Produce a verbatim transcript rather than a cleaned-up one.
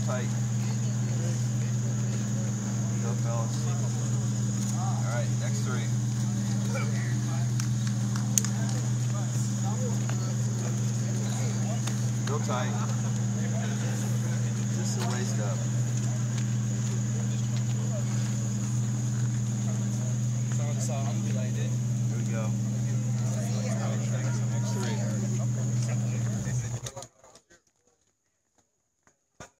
tight. Go, fellas. All right, next three. Go tight. Just the waist up. So I'm gonna be like this.